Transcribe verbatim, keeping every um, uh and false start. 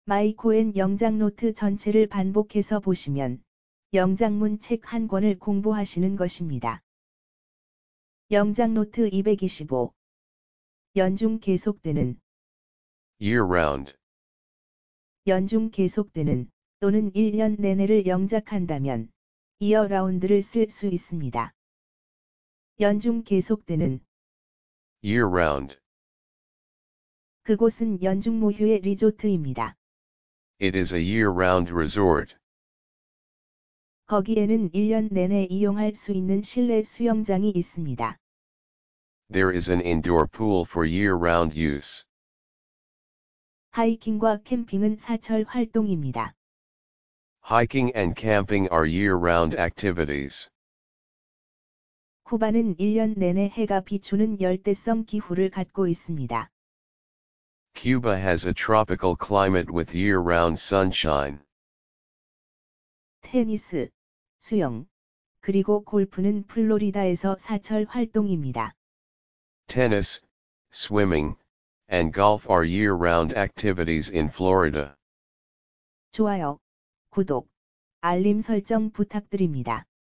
마이코엔 영장 노트 전체를 반복해서 보시면 영장문 책 한 권을 공부하시는 것입니다. 영장 노트 이백이십오. 연중 계속되는 year-round, 연중 계속되는 또는 일 년 내내를 영작한다면 이어 라운드를 쓸 수 있습니다. 연중 계속되는 year-round. 그곳은 연중 모휴의 리조트입니다. It is a year-round resort. 거기에는 일 년 내내 이용할 수 있는 실내 수영장이 있습니다. There is an indoor pool for year-round use. 하이킹과 캠핑은 사철 활동입니다. Hiking and camping are year-round activities. 쿠바는 일 년 내내 해가 비추는 열대성 기후를 갖고 있습니다. Cuba has a tropical climate with year-round sunshine. 테니스, 수영, 그리고 골프는 플로리다에서 사철 활동입니다. Tennis, swimming, and golf are year-round activities in Florida. 좋아요, 구독, 알림 설정 부탁드립니다.